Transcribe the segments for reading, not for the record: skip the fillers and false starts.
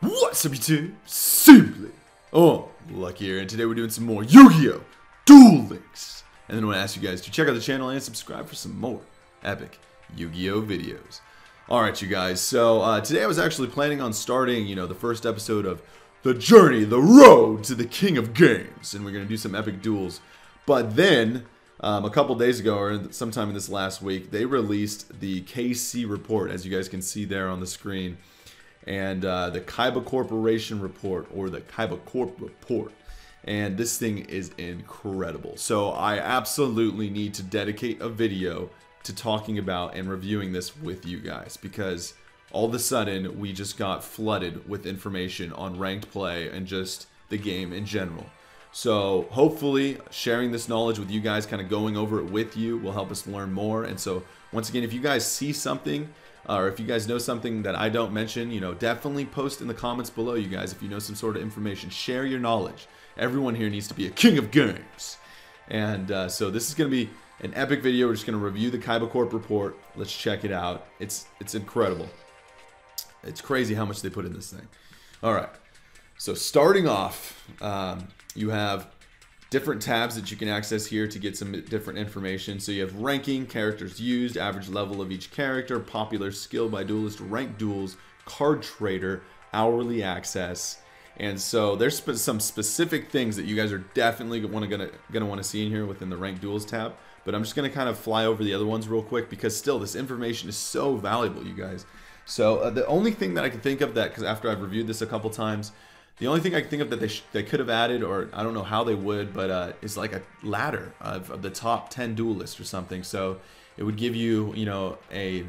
What's up, YouTube? Simply Lucky here, and today we're doing some more Yu-Gi-Oh! Duel Links. And then I want to ask you guys to check out the channel and subscribe for some more epic Yu-Gi-Oh! Videos. Alright, you guys, so today I was actually planning on starting, the first episode of The Journey, The Road to the King of Games. And we're going to do some epic duels. But then, a couple days ago, or sometime in this last week, they released the KC report, as you guys can see there on the screen. And the Kaiba Corporation report, or the Kaiba Corp report. And this thing is incredible. So I absolutely need to dedicate a video to talking about and reviewing this with you guys, because all of a sudden we just got flooded with information on ranked play and just the game in general. So hopefully sharing this knowledge with you guys, kind of going over it with you, will help us learn more. And so once again, if you guys see something, or if you guys know something that I don't mention, definitely post in the comments below, you guys. If you know some sort of information, share your knowledge. Everyone here needs to be a king of games. And so this is going to be an epic video. We're just going to review the Kaiba Corp report. Let's check it out. It's incredible. It's crazy how much they put in this thing. All right. So starting off, you have different tabs that you can access here to get some different information. So you have ranking, characters used, average level of each character, popular skill by duelist, ranked duels, card trader, hourly access. And so there's some specific things that you guys are definitely gonna want to see in here within the ranked duels tab. But I'm just gonna kind of fly over the other ones real quick, because still this information is so valuable, you guys. So the only thing that I can think of, that, because after I've reviewed this a couple times, the only thing I can think of that they could have added, or I don't know how they would, but is like a ladder of the top 10 duelists or something. So it would give you, a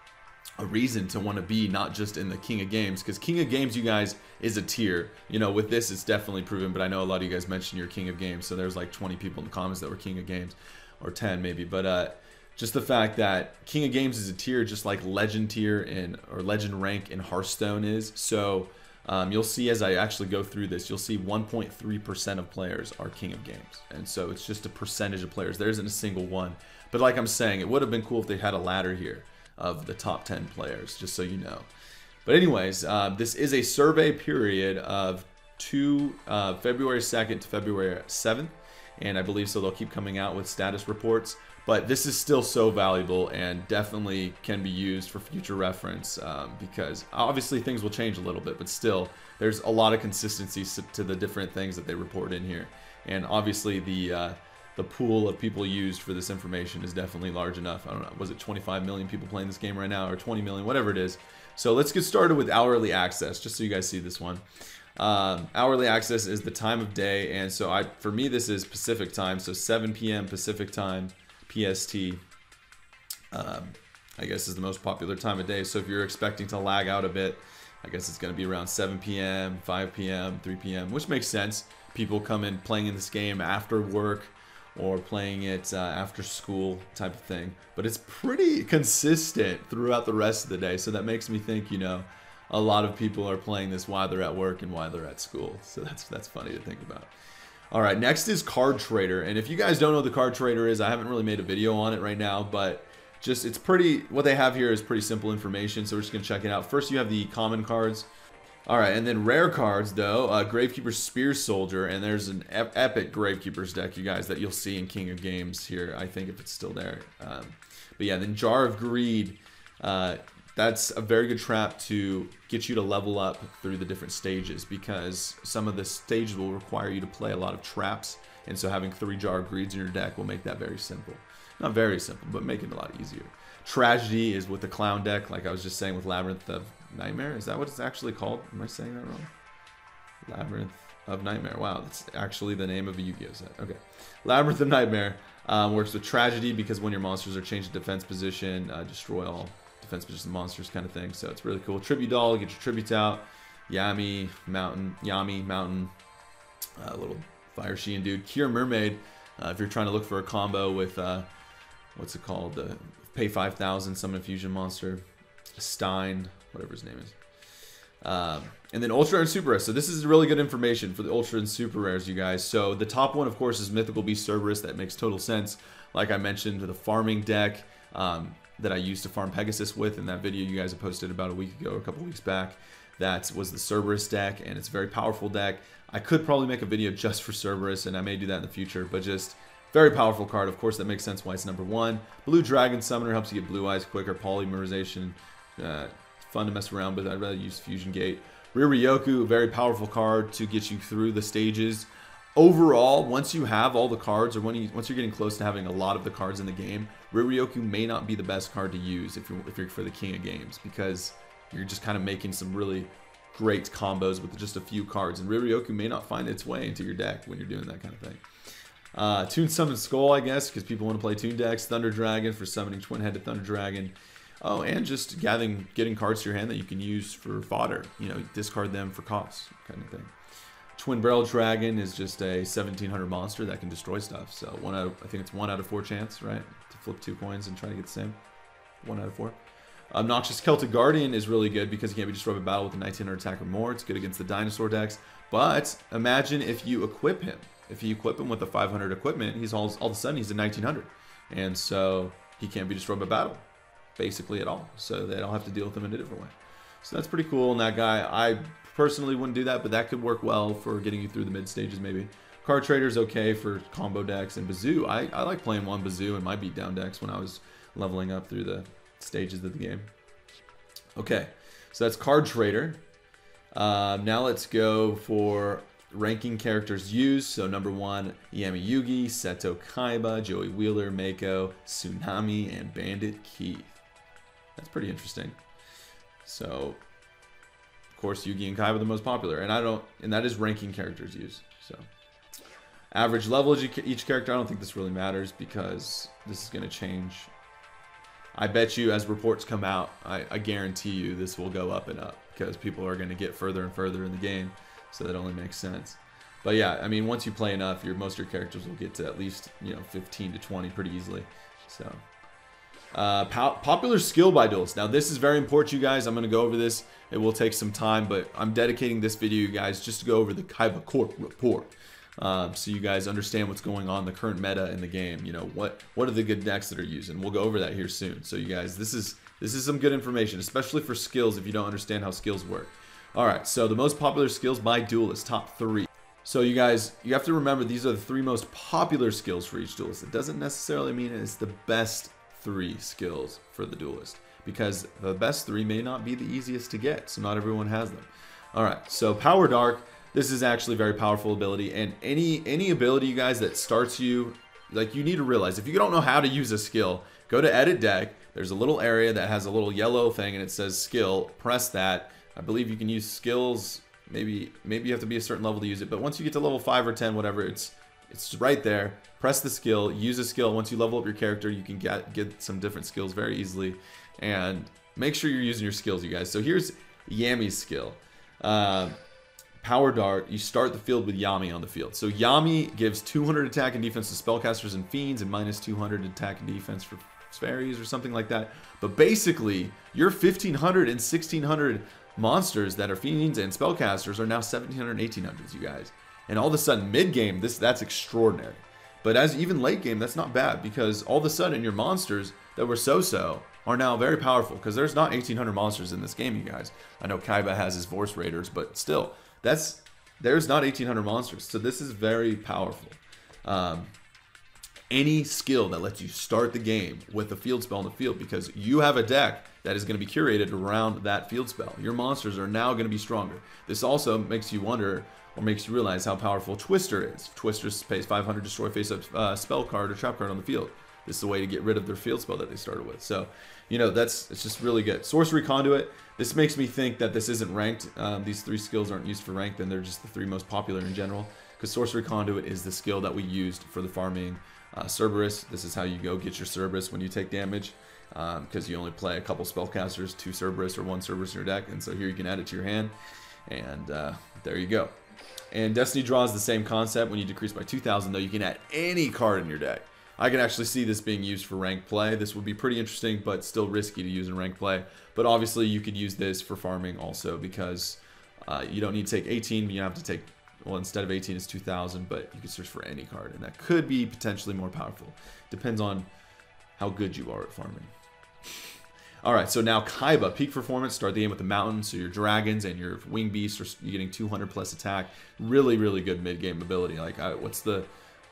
reason to want to be not just in the King of Games, because King of Games, you guys, is a tier. With this, it's definitely proven, but I know a lot of you guys mentioned your King of Games, so there's like 20 people in the comments that were King of Games, or 10 maybe, but just the fact that King of Games is a tier, just like Legend tier or Legend rank in Hearthstone is. So you'll see as I actually go through this, you'll see 1.3% of players are King of Games. And so it's just a percentage of players. There isn't a single one. But like I'm saying, it would have been cool if they had a ladder here of the top 10 players, just so you know. But anyways, this is a survey period of February 2nd to February 7th. And I believe so they'll keep coming out with status reports. But this is still so valuable and definitely can be used for future reference, because obviously things will change a little bit, but still there's a lot of consistency to the different things that they report in here. And obviously the pool of people used for this information is definitely large enough. I don't know, was it 25 million people playing this game right now, or 20 million, whatever it is. So let's get started with hourly access, just so you guys see this one. Hourly access is the time of day, and so for me this is Pacific time, so 7 p.m. Pacific time. PST, I guess, is the most popular time of day. So if you're expecting to lag out a bit, I guess it's going to be around 7 p.m., 5 p.m., 3 p.m., which makes sense. People come in playing in this game after work or playing it after school type of thing. But it's pretty consistent throughout the rest of the day. So that makes me think, a lot of people are playing this while they're at work and while they're at school. So that's funny to think about. All right, next is Card Trader, and if you guys don't know what the Card Trader is, I haven't really made a video on it right now, but what they have here is pretty simple information, so we're just gonna check it out. First, you have the common cards. All right, and then rare cards, though, Gravekeeper's Spear Soldier, and there's an epic Gravekeeper's deck, you guys, that you'll see in King of Games here, I think, if it's still there. But yeah, then Jar of Greed, that's a very good trap to get you to level up through the different stages, because some of the stages will require you to play a lot of traps, and so having 3 Jar of Greeds in your deck will make that very simple. Not very simple, but make it a lot easier. Tragedy is with the Clown deck, like I was just saying with Labyrinth of Nightmare. Is that what it's actually called? Am I saying that wrong? Labyrinth of Nightmare. Wow, that's actually the name of a Yu-Gi-Oh set. Okay. Labyrinth of Nightmare works with Tragedy, because when your monsters are changed to defense position, destroy all defense position monsters kind of thing. So it's really cool. Tribute Doll, get your tributes out. Yami Mountain, little Fire Sheehan dude. Cure Mermaid, if you're trying to look for a combo with what's it called? Pay 5,000, summon a fusion monster. Stein, whatever his name is. And then Ultra and Super Rares. So this is really good information for the Ultra and Super Rares, you guys. So the top one, of course, is Mythical Beast Cerberus. That makes total sense. Like I mentioned, the farming deck that I used to farm Pegasus with in that video you guys have posted about a week ago or a couple weeks back. that was the Cerberus deck, and it's a very powerful deck. I could probably make a video just for Cerberus, and I may do that in the future, but just very powerful card. Of course, that makes sense why it's number 1. Blue Dragon Summoner helps you get blue eyes quicker, polymerization, fun to mess around with. I'd rather use Fusion Gate. Riryoku, very powerful card to get you through the stages. Overall, once you have all the cards, or once you're getting close to having a lot of the cards in the game, Riryoku may not be the best card to use if you're for the king of games, because you're just kind of making some really great combos with just a few cards, and Riryoku may not find its way into your deck when you're doing that kind of thing. Toon Summon Skull, I guess, because people want to play Toon decks. Thunder Dragon for summoning twin-headed Thunder Dragon. Oh, and just getting cards to your hand that you can use for fodder. You know, discard them for costs, kind of thing. Twin Barrel Dragon is just a 1700 monster that can destroy stuff. So I think it's 1 out of 4 chance, right? To flip 2 coins and try to get the same. 1 out of 4. Obnoxious Celtic Guardian is really good because he can't be destroyed by battle with a 1900 attack or more. It's good against the dinosaur decks. But imagine if you equip him. If you equip him with a 500 equipment, he's all of a sudden he's a 1900. And so he can't be destroyed by battle, basically at all. So they don't have to deal with him in a different way. So that's pretty cool. And that guy, I personally wouldn't do that, but that could work well for getting you through the mid stages maybe. Card Trader's okay for combo decks. And Bazoo, I like playing one Bazoo in my beatdown decks when I was leveling up through the stages of the game. Okay, so that's Card Trader. Now let's go for ranking characters used. So number 1, Yami Yugi, Seto Kaiba, Joey Wheeler, Mako, Tsunami, and Bandit Keith. That's pretty interesting. So of course Yugi and Kaiba are the most popular, and that is ranking characters used. So average level of each character, I don't think this really matters because this is going to change. I bet you as reports come out, I guarantee you this will go up and up because people are going to get further and further in the game. So that only makes sense. But yeah, I mean, once you play enough, most of your characters will get to at least, 15 to 20 pretty easily. So, popular skill by duelists. Now, this is very important, you guys. I'm going to go over this. It will take some time, but I'm dedicating this video, you guys, just to go over the Kaiba Corp report. So you guys understand what's going on, the current meta in the game. What are the good decks that are used, and we'll go over that here soon. So you guys, this is some good information, especially for skills if you don't understand how skills work. Alright, so the most popular skills by duelists, top 3. So you guys, you have to remember these are the 3 most popular skills for each duelist. It doesn't necessarily mean it's the best 3 skills for the duelist, because the best 3 may not be the easiest to get, so not everyone has them. Alright, so Power Dark, this is actually a very powerful ability, and any ability, you guys, that starts you, like, you need to realize, if you don't know how to use a skill, go to Edit Deck, there's a little area that has a little yellow thing, and it says Skill, press that. I believe you can use skills, maybe you have to be a certain level to use it, but once you get to level 5 or 10, whatever, it's right there. Press the skill, use a skill. Once you level up your character, you can get some different skills very easily, and make sure you're using your skills, you guys. So here's Yami's skill. Power Dart, you start the field with Yami on the field. So Yami gives 200 attack and defense to spellcasters and fiends, and minus 200 attack and defense for fairies or something like that. But basically, your 1500 and 1600 monsters that are fiends and spellcasters are now 1700 and 1800s, you guys. And all of a sudden, mid-game, that's extraordinary. But as even late game, that's not bad, because all of a sudden your monsters that were so-so are now very powerful, because there's not 1800 monsters in this game, you guys. I know Kaiba has his Vorse Raiders, but still, there's not 1800 monsters. So this is very powerful. Any skill that lets you start the game with a field spell on the field, because you have a deck that is going to be curated around that field spell. Your monsters are now going to be stronger. This also makes you wonder, or makes you realize how powerful Twister is. Twister pays 500 destroy face-up spell card or trap card on the field. This is a way to get rid of their field spell that they started with. So, it's just really good. Sorcery Conduit. This makes me think that this isn't ranked. These 3 skills aren't used for ranked, and they're just the 3 most popular in general. Because Sorcery Conduit is the skill that we used for the farming Cerberus. This is how you go get your Cerberus when you take damage. Because you only play a couple spellcasters, 2 Cerberus or 1 Cerberus in your deck, and so here you can add it to your hand, and there you go. And Destiny Draw is the same concept. When you decrease by 2,000, though, you can add any card in your deck. I can actually see this being used for ranked play. This would be pretty interesting, but still risky to use in ranked play. But obviously, you could use this for farming also, because you don't need to take 18, but you have to take, well, instead of 18, it's 2,000, but you can search for any card, and that could be potentially more powerful. Depends on how good you are at farming. All right, so now Kaiba, peak performance, start the game with the mountain, so your dragons and your wing beasts, you're getting 200 plus attack. Really, really good mid-game ability. Like, what's the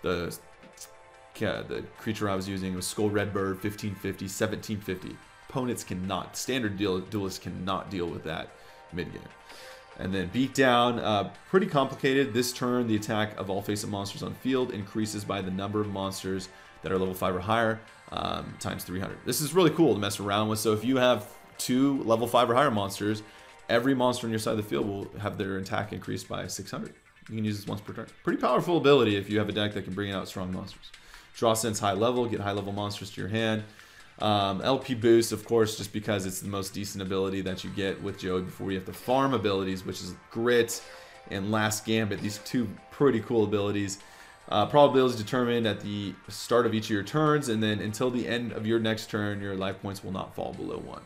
creature I was using? It was Skull Redbird, 1550, 1750. Opponents cannot, standard duelists cannot deal with that mid-game. And then Beatdown, pretty complicated. This turn, the attack of all face-up monsters on field increases by the number of monsters that are level 5 or higher, times 300. This is really cool to mess around with. So if you have 2 level 5 or higher monsters, every monster on your side of the field will have their attack increased by 600. You can use this once per turn. Pretty powerful ability if you have a deck that can bring out strong monsters. Draw Sense high level, get high level monsters to your hand. LP boost, of course, just because it's the most decent ability that you get with Joey before you have to farm abilities, which is Grit and Last Gambit. These 2 pretty cool abilities. Probability is determined at the start of each of your turns, and then until the end of your next turn, your life points will not fall below 1.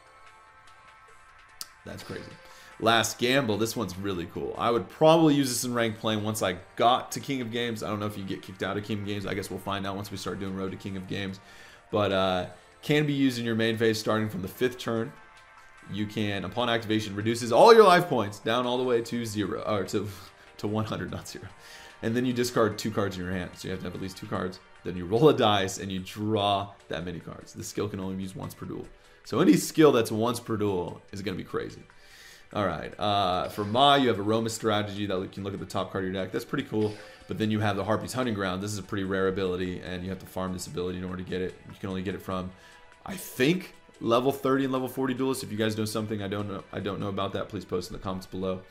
That's crazy. Last Gamble, this one's really cool. I would probably use this in ranked playing once I got to King of Games. I don't know if you get kicked out of King of Games. I guess we'll find out once we start doing Road to King of Games. But can be used in your main phase starting from the 5th turn. You can, upon activation, reduces all your life points down all the way to 0, or to 100, not 0. And then you discard 2 cards in your hand. So you have to have at least 2 cards. Then you roll a dice and you draw that many cards. This skill can only be used once per duel. So any skill that's once per duel is going to be crazy. All right. For Mai, you have Aroma Strategy that you can look at the top card of your deck. That's pretty cool. But then you have the Harpy's Hunting Ground. This is a pretty rare ability, and you have to farm this ability in order to get it. You can only get it from, I think, level 30 and level 40 duelists. If you guys know something I don't know about that, please post in the comments below.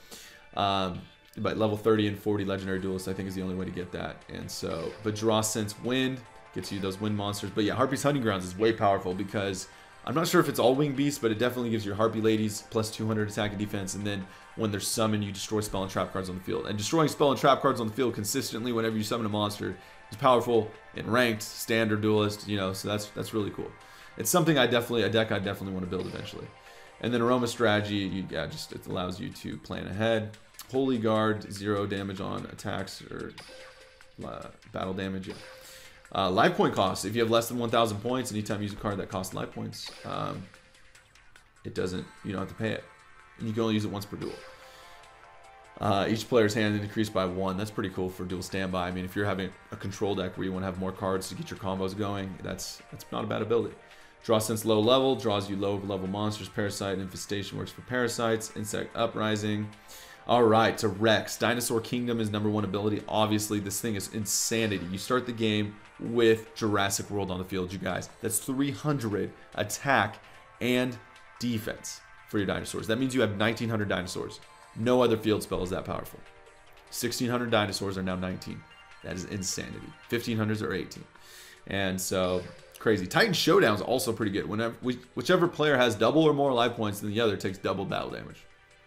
But level 30 and 40 legendary duelists, I think, is the only way to get that. And so, but Draw Sense Wind gets you those wind monsters. But yeah, Harpy's Hunting Grounds is way powerful because I'm not sure if it's all winged beasts, but it definitely gives your Harpy ladies plus 200 attack and defense. And then when they're summoned, you destroy spell and trap cards on the field. And destroying spell and trap cards on the field consistently whenever you summon a monster is powerful in ranked, standard duelist. You know, so that's really cool. It's something a deck I definitely want to build eventually. And then Aroma Strategy, it allows you to plan ahead. Holy Guard, 0 damage on attacks or battle damage. Yeah. Life point cost. If you have less than 1,000 points, anytime you use a card that costs life points, you don't have to pay it. And you can only use it once per duel. Each player's hand is increased by 1. That's pretty cool for dual standby. I mean, if you're having a control deck where you want to have more cards to get your combos going, that's not a bad ability. Draw Sense low level, draws you low level monsters. Parasite Infestation works for parasites. Insect Uprising. Alright, to Rex. Dinosaur Kingdom is #1 ability. Obviously, this thing is insanity. You start the game with Jurassic World on the field, you guys. That's 300 attack and defense for your dinosaurs. That means you have 1,900 dinosaurs. No other field spell is that powerful. 1,600 dinosaurs are now 19. That is insanity. 1,500s are 18. And so, crazy. Titan Showdown is also pretty good. Whichever player has double or more life points than the other takes double battle damage.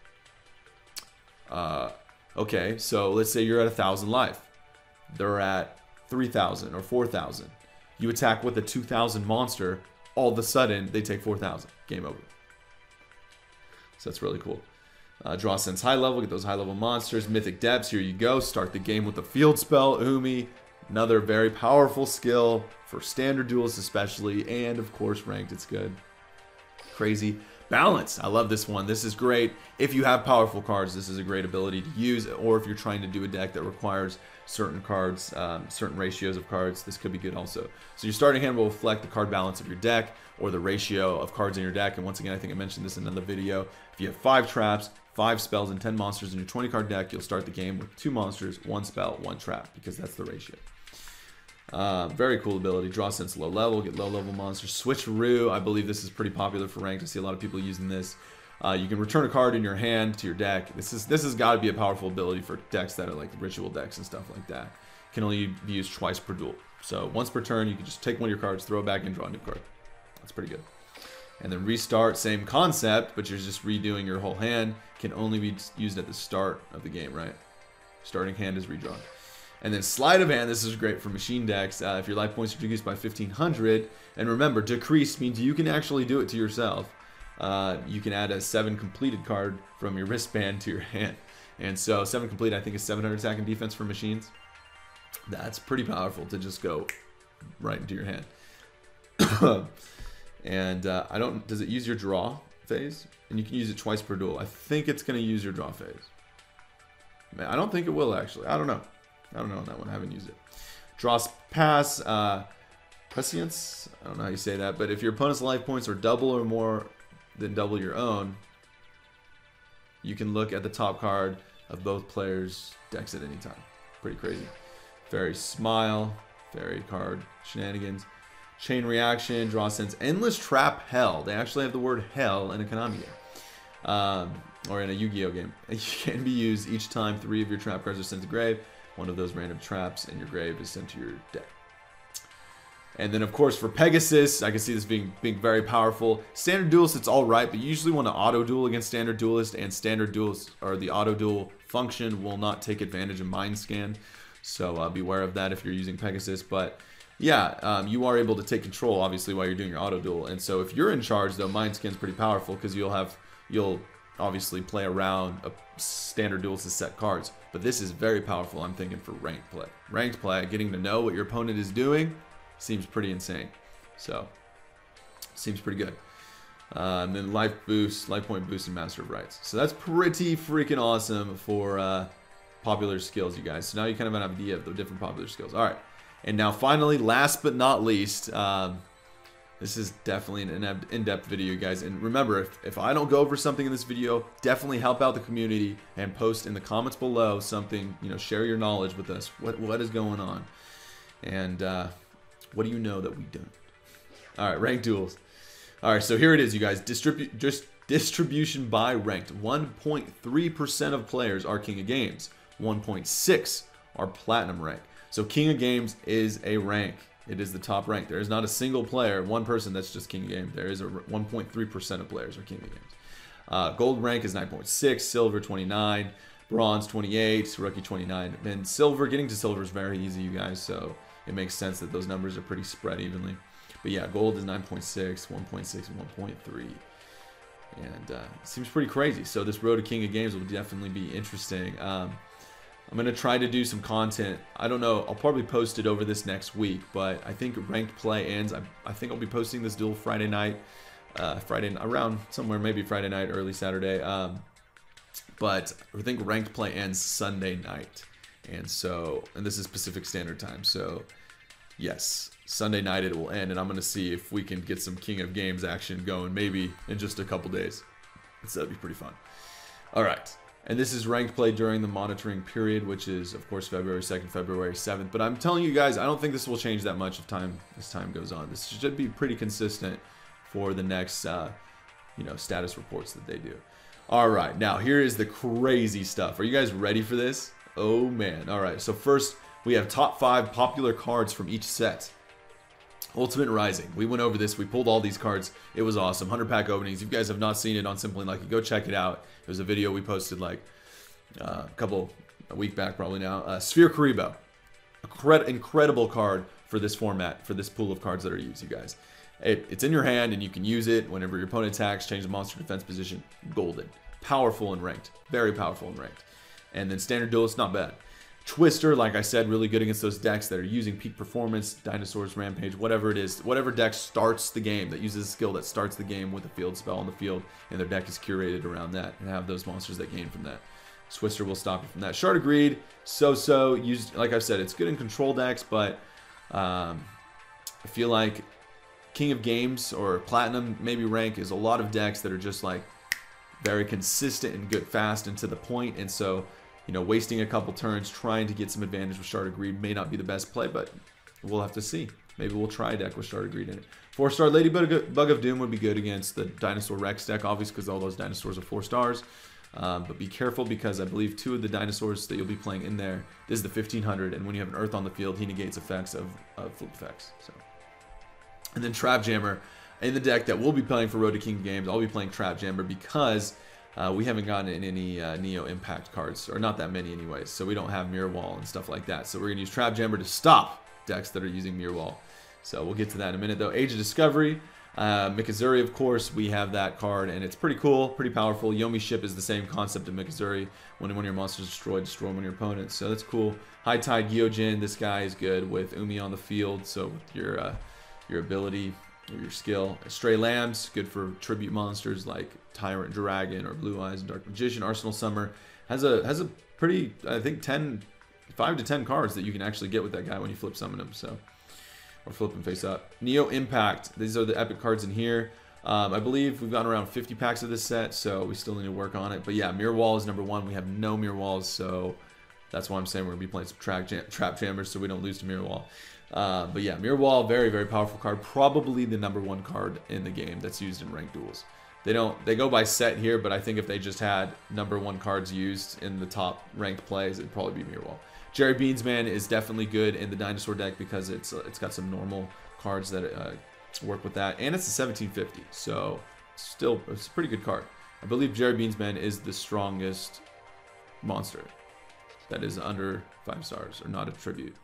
Okay, so let's say you're at 1,000 life. They're at 3,000 or 4,000. You attack with a 2,000 monster. All of a sudden, they take 4,000. Game over. So that's really cool. Draw Sense high level. Get those high level monsters. Mythic Depths. Here you go. Start the game with the field spell. Umi. Another very powerful skill for standard duelists especially. And of course ranked. It's good. Crazy. Balance. I love this one. This is great. If you have powerful cards, this is a great ability to use. Or if you're trying to do a deck that requires certain cards, certain ratios of cards, this could be good also. So your starting hand will reflect the card balance of your deck or the ratio of cards in your deck. And once again, I think I mentioned this in another video. If you have 5 traps, 5 spells, and 10 monsters in your 20 card deck, you'll start the game with 2 monsters, 1 spell, 1 trap, because that's the ratio. Very cool ability. Draw Sense low level, get low level monsters. Switcheroo, I believe this is pretty popular for ranked. I see a lot of people using this. You can return a card in your hand to your deck. This has got to be a powerful ability for decks that are like ritual decks and stuff like that. Can only be used twice per duel. So once per turn, you can just take one of your cards, throw it back, and draw a new card. That's pretty good. And then Restart, same concept, but you're just redoing your whole hand. Can only be used at the start of the game, right? Starting hand is redrawn. And then Sleight of Hand, this is great for machine decks. If your life points are decreased by 1,500, and remember, decrease means you can actually do it to yourself. You can add a 7 completed card from your wristband to your hand. And so 7 complete, I think, is 700 attack and defense for machines. That's pretty powerful to just go right into your hand. And I don't, does it use your draw phase? And you can use it twice per duel. I think it's going to use your draw phase. Man, I don't think it will actually. I don't know. I don't know on that one. I haven't used it. Draw pass, prescience. I don't know how you say that, but if your opponent's life points are double or more than double your own, you can look at the top card of both players' decks at any time. Pretty crazy. Fairy Smile, Fairy card shenanigans. Chain Reaction, Draw Sense, Endless Trap Hell. They actually have the word hell in a Konami game. Or in a Yu-Gi-Oh game. It can be used each time 3 of your trap cards are sent to grave. One of those random traps in your grave is sent to your deck. And then, of course, for Pegasus, I can see this being very powerful. Standard Duelist, it's all right, but you usually want to auto-duel against Standard Duelist, and Standard Duelist, or the auto-duel function, will not take advantage of Mind Scan. So beware of that if you're using Pegasus. But yeah, you are able to take control, obviously, while you're doing your auto-duel. And so if you're in charge, though, Mind Scan's pretty powerful, because you'll obviously play around a Standard Duelist set cards. But this is very powerful, I'm thinking, for ranked play. Ranked play, getting to know what your opponent is doing, seems pretty insane. So, seems pretty good. And then life boost, life point boost, and Master of Rights. So that's pretty freaking awesome for popular skills, you guys. So now you kind of have an idea of the different popular skills. All right. And now finally, last but not least, this is definitely an in-depth video, guys. And remember, if I don't go over something in this video, definitely help out the community and post in the comments below something, you know, share your knowledge with us. What is going on? And what do you know that we don't? All right, ranked duels. All right, so here it is, you guys. Distribution by ranked. 1.3% of players are King of Games. 1.6 are Platinum rank. So King of Games is a rank. It is the top rank. There is not a single player, one person that's just King of Games. There is a 1.3% of players are King of Games. Gold rank is 9.6, silver 29, bronze 28, rookie 29. And silver, getting to silver is very easy, you guys. So it makes sense that those numbers are pretty spread evenly. But yeah, gold is 9.6, 1.6, and 1.3. And it seems pretty crazy. So this road to King of Games will definitely be interesting. I'm going to try to do some content. I don't know. I'll probably post it over this next week, but I think ranked play ends. I think I'll be posting this duel Friday night, around somewhere, maybe Friday night, early Saturday. But I think ranked play ends Sunday night. And this is Pacific Standard Time. So yes, Sunday night it will end, and I'm going to see if we can get some King of Games action going maybe in just a couple days. So that'd be pretty fun. All right. And this is ranked play during the monitoring period, which is, of course, February 2nd, February 7th. But I'm telling you guys, I don't think this will change that much as time goes on. This should be pretty consistent for the next, status reports that they do. All right, now here is the crazy stuff. Are you guys ready for this? Oh, man. All right, so first, we have top 5 popular cards from each set. Ultimate Rising. We went over this. We pulled all these cards. It was awesome. 100-pack openings. If you guys have not seen it on Simply Lucky, go check it out. It was a video we posted like a week back probably now. Sphere Kuriboh. Incredible card for this format, for this pool of cards that are used, you guys. It's in your hand, and you can use it whenever your opponent attacks, change the monster defense position. Golden. Powerful and ranked. Very powerful and ranked. And then Standard Duelist, not bad. Twister, like I said, really good against those decks that are using peak performance, dinosaurs, rampage, whatever it is. Whatever deck starts the game, that uses a skill that starts the game with a field spell on the field, and their deck is curated around that, and have those monsters that gain from that. Twister will stop you from that. Shard of Greed, so-so. Used, like I've said, it's good in control decks, but I feel like King of Games or Platinum, maybe rank, is a lot of decks that are just like very consistent and good, fast and to the point, and so wasting a couple turns trying to get some advantage with Shard of Greed may not be the best play, but we'll have to see. Maybe we'll try a deck with Shard of Greed in it. 4-star Ladybug of Doom would be good against the Dinosaur Rex deck, obviously, because all those dinosaurs are 4 stars. But be careful, because I believe 2 of the dinosaurs that you'll be playing in there, this is the 1500, and when you have an Earth on the field, he negates effects of flip effects. So, and then Trap Jammer in the deck that we'll be playing for Road to King Games. I'll be playing Trap Jammer because we haven't gotten any Neo Impact cards, or not that many anyways, so we don't have Mirror Wall and stuff like that. So we're going to use Trap Jammer to stop decks that are using Mirror Wall. So we'll get to that in a minute, though. Age of Discovery, Mikazuri, of course, we have that card, and it's pretty cool, pretty powerful. Yomi Ship is the same concept of Mikazuri. When one of your monsters is destroyed, destroy one of your opponents, so that's cool. High Tide Gyojin, this guy is good with Umi on the field, so with your ability, or your skill. Stray Lambs, good for tribute monsters like Tyrant Dragon or Blue Eyes and Dark Magician. Arsenal Summer has a pretty, I think 5 to 10 cards that you can actually get with that guy when you flip summon him. So, or flip him face up. Neo Impact. These are the epic cards in here. I believe we've gotten around 50 packs of this set, so we still need to work on it. But yeah, Mirror Wall is number 1. We have no Mirror Walls, so that's why I'm saying we're going to be playing some Trap Jammers so we don't lose to Mirror Wall. But yeah, Mirror Wall, very, very powerful card. Probably the number 1 card in the game that's used in ranked duels. They go by set here, but I think if they just had number 1 cards used in the top ranked plays, it'd probably be Mirror Wall. Jerry Beansman is definitely good in the Dinosaur deck because it's got some normal cards that work with that, and it's a 1750, so still it's a pretty good card. I believe Jerry Beansman is the strongest monster that is under 5 stars or not a tribute.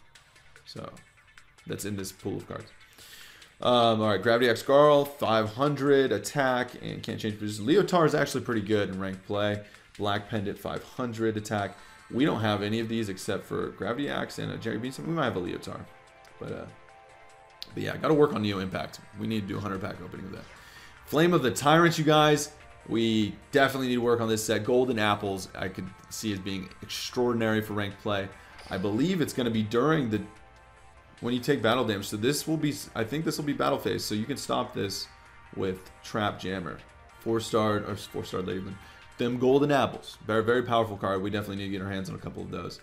So that's in this pool of cards. All right, Gravity X Garl, 500 attack and can't change position. Leotar is actually pretty good in ranked play. Black Pendant, 500 attack. We don't have any of these except for Gravity Axe and a Jerry Beansman. We might have a Leotar, but yeah, got to work on Neo Impact. We need to do a 100 pack opening with that. Flame of the Tyrant, you guys. We definitely need to work on this set. Golden Apples, I could see as being extraordinary for ranked play. I believe it's going to be during the when you take battle damage. So this will be, I think this will be battle phase. So you can stop this with Trap Jammer, 4-star or 4-star Laidman. Them Golden Apples, very, very powerful card. We definitely need to get our hands on a couple of those.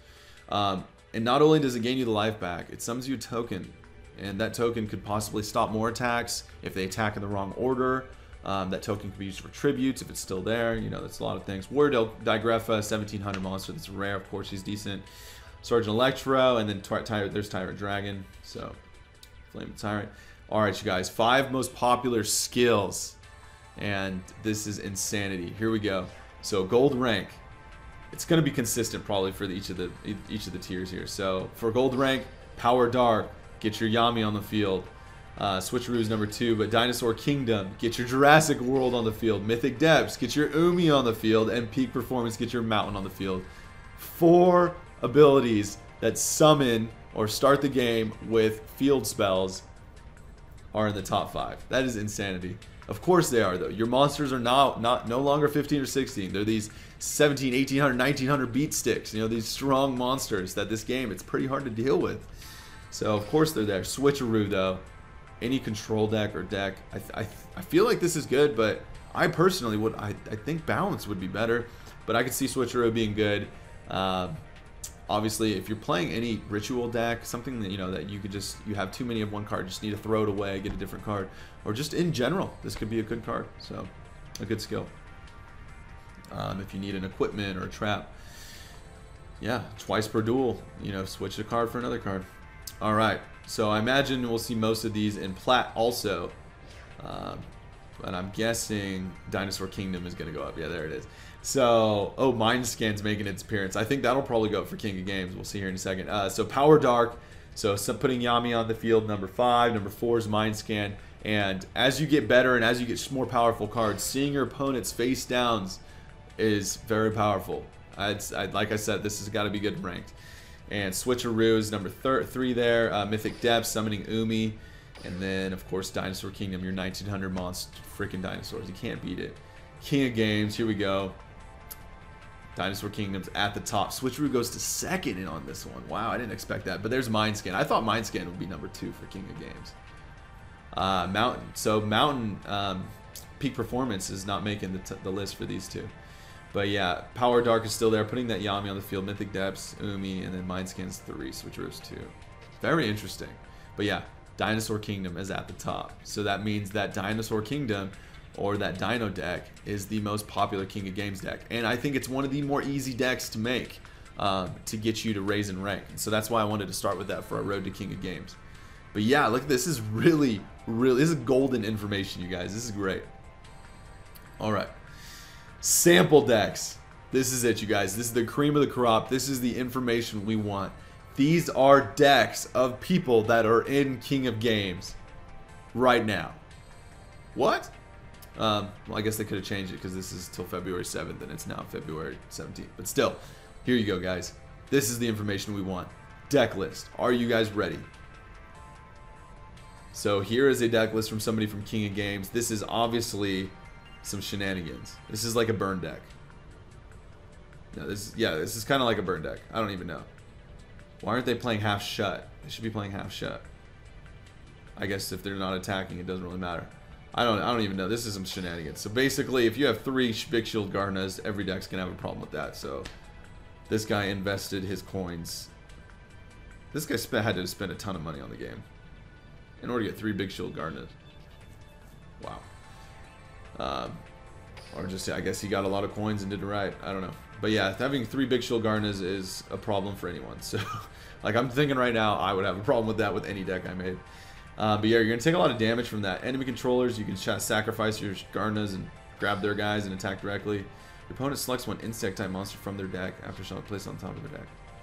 And not only does it gain you the life back, it summons you a token. And that token could possibly stop more attacks if they attack in the wrong order. That token can be used for tributes if it's still there. You know, that's a lot of things. Warrior Digrepha, 1700 monster. That's rare. Of course, he's decent. Sergeant Electro, and then there's Tyrant Dragon. So, Flame Tyrant. All right, you guys. 5 most popular skills. And this is insanity. Here we go. So, gold rank. It's going to be consistent probably for each of the tiers here. So, for gold rank, Power Dark. Get your Yami on the field. Switcheroo is number 2, but Dinosaur Kingdom, get your Jurassic World on the field. Mythic Depths, get your Umi on the field. And Peak Performance, get your Mountain on the field. 4 abilities that summon or start the game with field spells are in the top 5. That is insanity. Of course they are, though. Your monsters are no longer 15 or 16. They're these 17, 1800, 1900 beat sticks. You know, these strong monsters that this game, it's pretty hard to deal with. So, of course they're there. Switcheroo, though. Any control deck or deck. I feel like this is good, but I personally would... I think Balance would be better. But I could see Switcheroo being good. Obviously, if you're playing any ritual deck, something that, you know, that you could just... You have too many of one card. Just need to throw it away, get a different card. Or just in general, this could be a good card. So, a good skill. If you need an equipment or a trap. Yeah, twice per duel. You know, switch a card for another card. Alright, so I imagine we'll see most of these in Plat also. But I'm guessing Dinosaur Kingdom is going to go up. Yeah, there it is. So, oh, Mind Scan's making its appearance. I think that'll probably go up for King of Games. We'll see here in a second. So, Power Dark. So, putting Yami on the field, number 5. Number 4 is Mind Scan. And as you get better and as you get more powerful cards, seeing your opponent's face downs is very powerful. Like I said, this has got to be good ranked. And Switcheroo is number 3 there. Mythic Depths, summoning Umi. And then, of course, Dinosaur Kingdom, your 1900 monster freaking dinosaurs. You can't beat it. King of Games, here we go. Dinosaur Kingdom's at the top. Switcheroo goes to 2nd in on this one. Wow, I didn't expect that. But there's Mind Scan. I thought Mind Scan would be number 2 for King of Games. Mountain. So, Mountain Peak Performance is not making the list for these two. But yeah, Power Dark is still there, putting that Yami on the field. Mythic Depths, Umi, and then Mind Scan's 3, Switcheroo's 2. Very interesting. But yeah, Dinosaur Kingdom is at the top. So that means that Dinosaur Kingdom, or that Dino deck, is the most popular King of Games deck. And I think it's one of the more easy decks to make to get you to raise in rank. And so that's why I wanted to start with that for our road to King of Games. But yeah, look, this is really, this is golden information, you guys. This is great. All right. Sample decks. This is it, you guys. This is the cream of the crop. This is the information we want. These are decks of people that are in King of Games right now. What? Well, I guess they could have changed it because this is till February 7th and it's now February 17th. But still, here you go, guys. This is the information we want. Deck list. Are you guys ready? So here is a deck list from somebody from King of Games. This is obviously some shenanigans. This is like a burn deck. No, this is kind of like a burn deck. I don't even know. Why aren't they playing half shut? They should be playing half shut. I guess if they're not attacking, it doesn't really matter. I don't even know. This is some shenanigans. So basically, if you have 3 Big Shield Gardenas, every deck's gonna have a problem with that. So this guy invested his coins. This guy had to spend a ton of money on the game in order to get 3 Big Shield Gardenas. Wow. Or just, I guess he got a lot of coins and did it right. I don't know. But yeah, having 3 Big Shield Gardenas is a problem for anyone. So, like, I'm thinking right now, I would have a problem with that with any deck I made. But yeah, you're going to take a lot of damage from that. Enemy controllers, you can sacrifice your Gardenas and grab their guys and attack directly. Your opponent selects 1 insect-type monster from their deck after showing placed on top of their deck.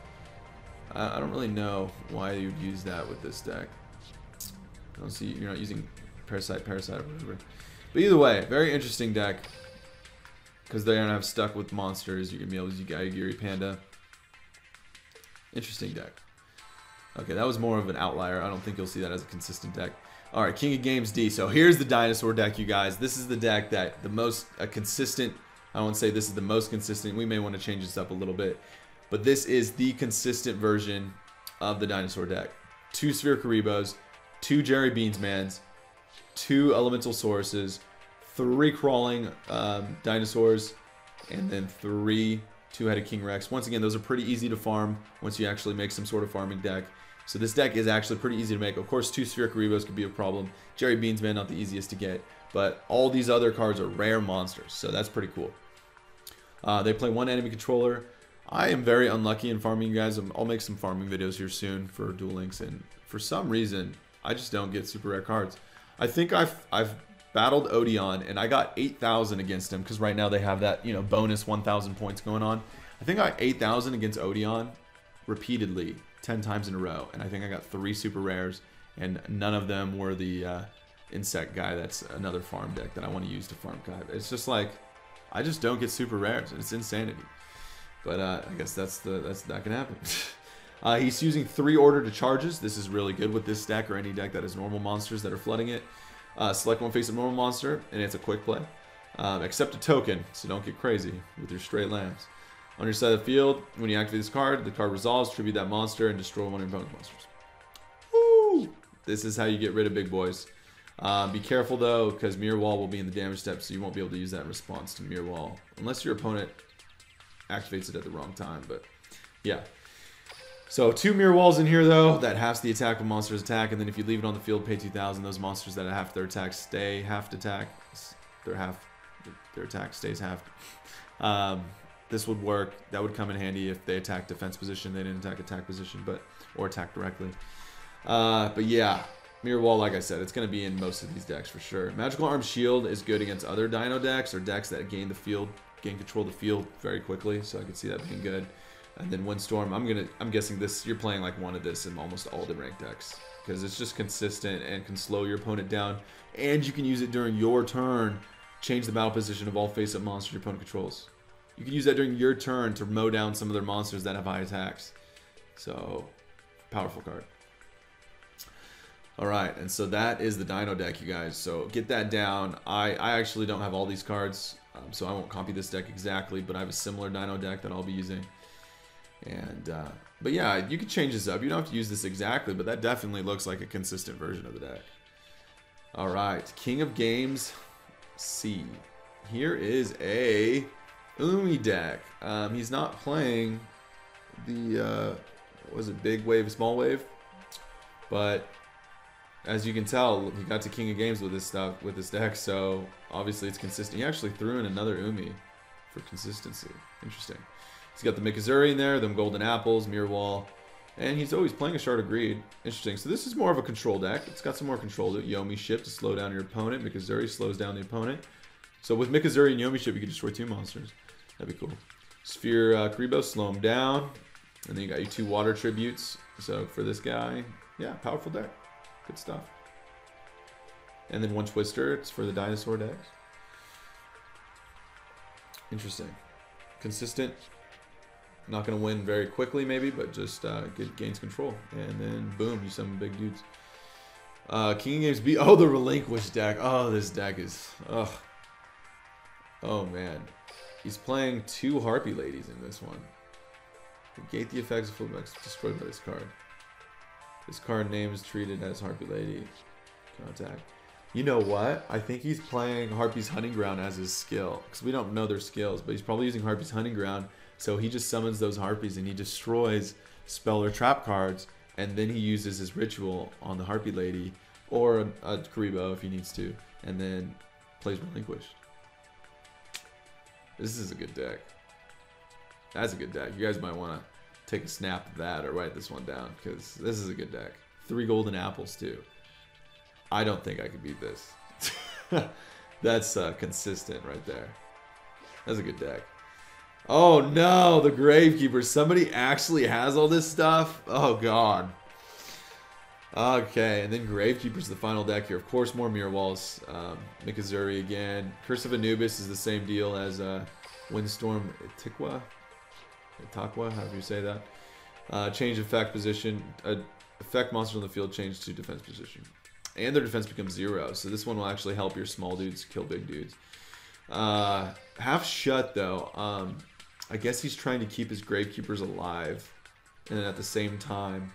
I don't really know why you'd use that with this deck. I don't see, you're not using Parasite, or whatever. But either way, very interesting deck. Because they're going to have stuck with monsters. You're going to be able to use Gyagiri Panda. Interesting deck. Okay, that was more of an outlier. I don't think you'll see that as a consistent deck. Alright, King of Games D. So here's the dinosaur deck, you guys. This is the deck that the most consistent. I don't want to say this is the most consistent. We may want to change this up a little bit. But this is the consistent version of the dinosaur deck. 2 Sphere-Karibos, 2 Jerry Beansmans, 2 Elemental Sauruses, 3 crawling dinosaurs, and then 3 two-headed King Rex. Once again, those are pretty easy to farm once you actually make some sort of farming deck. So this deck is actually pretty easy to make. Of course, 2 Sphere-Karibos could be a problem. Jerry Beansman, not the easiest to get. But all these other cards are rare monsters, so that's pretty cool. They play 1 enemy controller. I am very unlucky in farming, you guys. I'll make some farming videos here soon for Duel Links, and for some reason, I just don't get super rare cards. I think I've battled Odeon, and I got 8,000 against him, because right now they have that, you know, bonus 1,000 points going on. I think I got 8,000 against Odeon repeatedly, 10 times in a row, and I think I got 3 super rares, and none of them were the insect guy. That's another farm deck that I want to use to farm Kai. It's just like, I just don't get super rares, and it's insanity. But I guess that can happen. He's using 3 order to charges. This is really good with this deck or any deck that has normal monsters that are flooding it. Select 1 face of normal monster, and it's a quick play. Accept a token, so don't get crazy with your straight lambs. On your side of the field, when you activate this card, the card resolves, tribute that monster, and destroy 1 of your opponent's monsters. Woo! This is how you get rid of big boys. Be careful though, because Mirror Wall will be in the damage step, so you won't be able to use that in response to Mirror Wall. Unless your opponent activates it at the wrong time, but yeah. So 2 Mirror Walls in here though, that halves the attack when monsters attack, and then if you leave it on the field, pay 2,000. Those monsters that have their attack stay half attack. Their attack stays half. This would work. That would come in handy if they attack defense position, they didn't attack position, or attack directly. But yeah, Mirror Wall, like I said, it's going to be in most of these decks for sure. Magical Arm Shield is good against other Dino decks or decks that gain control of the field very quickly, so I could see that being good. And then Windstorm, I'm guessing this, you're playing like one of this in almost all the ranked decks, because it's just consistent and can slow your opponent down, and you can use it during your turn, change the battle position of all face-up monsters your opponent controls. You can use that during your turn to mow down some of their monsters that have high attacks. So, powerful card. Alright, and so that is the Dino deck, you guys. So get that down. I actually don't have all these cards, so I won't copy this deck exactly, but I have a similar Dino deck that I'll be using. And but yeah, you can change this up. You don't have to use this exactly, but that definitely looks like a consistent version of the deck. Alright, King of Games C. Here is a Umi deck. He's not playing the was it big wave, small wave? But as you can tell, he got to King of Games with this stuff, with this deck, so obviously it's consistent. He actually threw in another Umi for consistency. Interesting. He's got the Mikazuri in there, them Golden Apples, Mirror Wall, and he's always playing a Shard of Greed. Interesting. So this is more of a control deck. It's got some more control to it. Yomi Ship to slow down your opponent. Mikazuri slows down the opponent. So with Mikazuri and Yomi Ship, you can destroy 2 monsters. That'd be cool. Sphere Karibo, slow him down. And then you got your 2 water tributes. So for this guy, yeah, powerful deck. Good stuff. And then 1 Twister. It's for the dinosaur decks. Interesting. Consistent. Not going to win very quickly maybe, but just gains control. And then boom, you summon big dudes. King of Games B. Oh, the Relinquish deck. Oh, this deck is... Ugh. Oh, man. He's playing 2 Harpy Ladies in this one. Negate the effects of full effects destroyed by this card. This card name is treated as Harpy Lady. Contact. You know what? I think he's playing Harpy's Hunting Ground as his skill. Because we don't know their skills. But he's probably using Harpy's Hunting Ground. So he just summons those Harpies and he destroys spell or trap cards. And then he uses his ritual on the Harpy Lady. Or a Karibo if he needs to. And then plays Relinquished. This is a good deck. That's a good deck. You guys might want to take a snap of that or write this one down. Because this is a good deck. 3 golden apples too. I don't think I could beat this. That's consistent right there. That's a good deck. Oh no, the Gravekeeper. Somebody actually has all this stuff? Oh god. Okay, and then Gravekeeper's the final deck here. Of course, more Mirror Walls. Mikazuri again. Curse of Anubis is the same deal as Windstorm Itakwa, however you say that. Change effect position. Effect monsters on the field change to defense position. And their defense becomes 0. So this one will actually help your small dudes kill big dudes. Half Shut, though. I guess he's trying to keep his Gravekeepers alive. And then at the same time,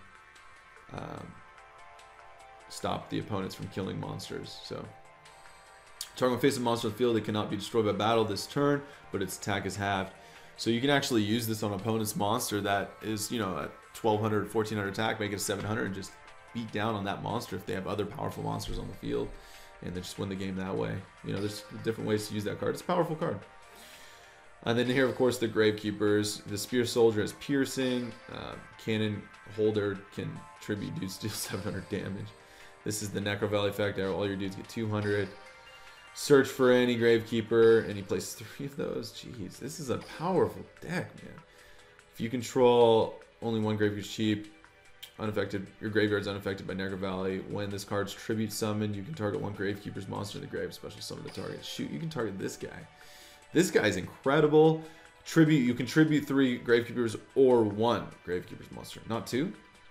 stop the opponents from killing monsters. So, target face a monster on the field that cannot be destroyed by battle this turn, but its attack is halved. So you can actually use this on opponent's monster that is, you know, at 1200, 1400 attack, make it a 700, and just beat down on that monster if they have other powerful monsters on the field, and then just win the game that way. You know, there's different ways to use that card. It's a powerful card. And then here, of course, the Gravekeepers. The Spear Soldier has piercing. Cannon Holder can tribute dudes deal 700 damage. This is the Necro Valley effect. All your dudes get 200. Search for any Gravekeeper, and he plays 3 of those. Jeez, this is a powerful deck, man. If you control only 1 Gravekeeper cheap, unaffected, your graveyard's unaffected by Necro Valley. When this card's tribute summoned, you can target 1 Gravekeeper's monster in the grave, special summon the target. Shoot, you can target this guy. This guy's incredible. Tribute, you can tribute 3 Gravekeepers or 1 Gravekeeper's monster, not 2.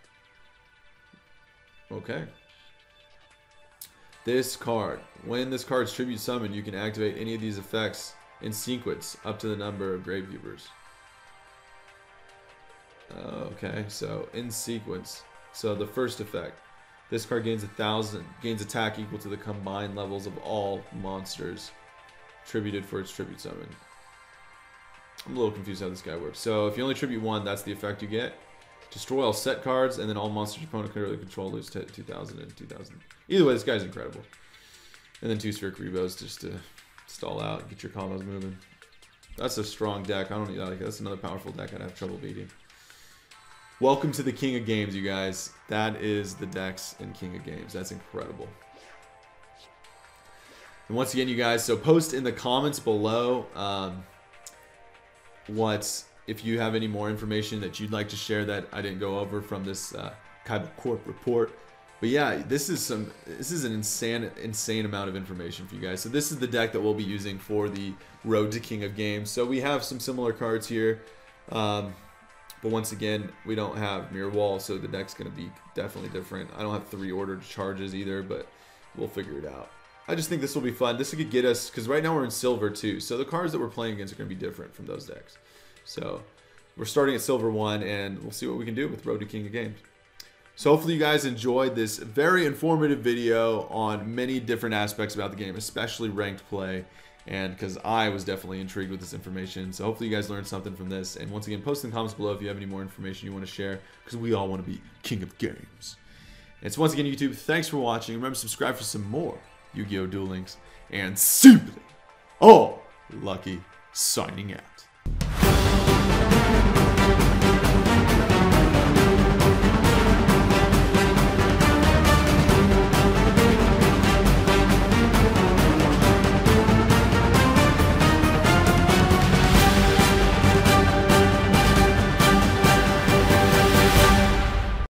Okay. This card, when this card's tribute summoned, you can activate any of these effects in sequence up to the number of Gravekeepers. Okay, so in sequence. So the first effect, this card gains 1,000, gains attack equal to the combined levels of all monsters tributed for its tribute summon. I'm a little confused how this guy works. So if you only tribute 1, that's the effect you get. Destroy all set cards, and then all monsters your opponent currently control lose 2,000 and 2,000. Either way, this guy's incredible. And then 2 Sphere Karibos just to stall out and get your combos moving. That's a strong deck. I don't need that. That's another powerful deck I'd have trouble beating. Welcome to the King of Games, you guys. That is the decks in King of Games. That's incredible. And once again, you guys, so post in the comments below if you have any more information that you'd like to share that I didn't go over from this Kaiba Corp report. But yeah, this is an insane amount of information for you guys. So this is the deck that we'll be using for the Road to King of Games. So we have some similar cards here. But once again, we don't have Mirror Wall, so the deck's going to be definitely different. I don't have 3 ordered charges either, but we'll figure it out. I just think this will be fun. This could get us, because right now we're in Silver too. So the cards that we're playing against are going to be different from those decks. So we're starting at Silver 1, and we'll see what we can do with Road to King of Games. So hopefully you guys enjoyed this very informative video on many different aspects about the game, especially ranked play, and because I was definitely intrigued with this information. So hopefully you guys learned something from this. And once again, post in the comments below if you have any more information you want to share, because we all want to be King of Games. And so once again, YouTube, thanks for watching. Remember to subscribe for some more Yu-Gi-Oh! Duel Links. And simply, Lucky signing out.